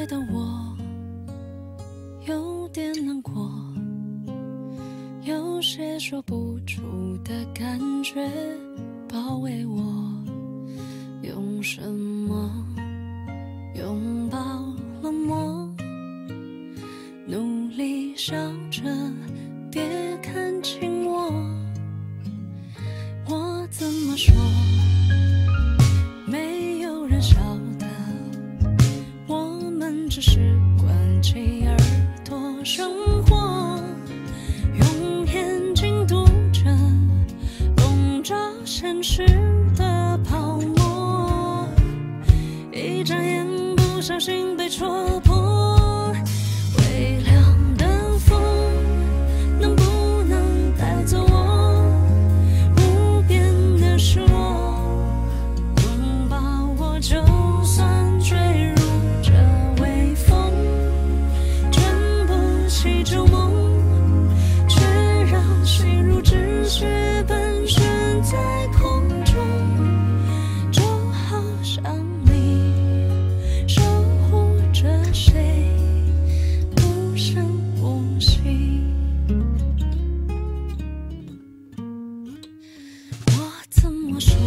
得我有点难过，有些说不出的感觉包围我，用什么拥抱冷漠，努力笑着别看清我，我怎么说没有人晓得，我们只是关起耳朵生活，用眼睛读着笼罩现实的泡沫，一眨眼不小心被戳破，微凉的风能不能带走我无边的失落，拥抱我就算坠入这微风，卷不起旧梦，却让心如止血盘旋在空中，就好像你守护着谁无声无息。我怎么说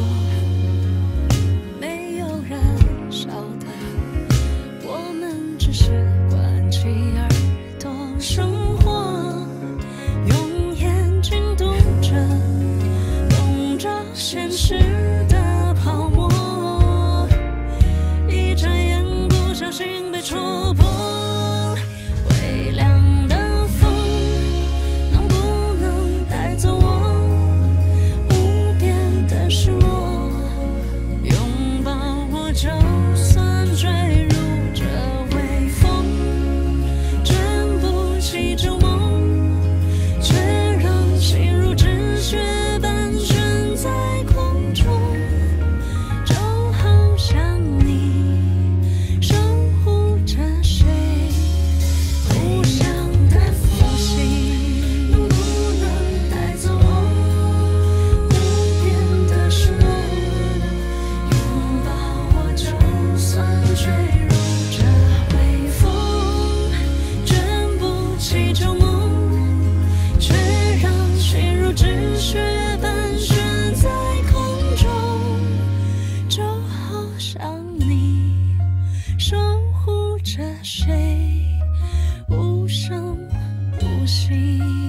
没有人晓得，我们只是关起耳朵生活，用眼睛读着笼罩现实的泡沫，一眨眼不小心被戳破，微凉的风能不能带走我无边的失落，拥抱我就算坠入这微风，卷不起旧梦，却让心如止血盘旋在空中，就好像你守护着谁无声的呼吸，能不能带走我无边的失落，拥抱我就算坠入这微风，卷不起旧梦，却让心如止血盘旋在空中，就好像你守护着谁无声无息。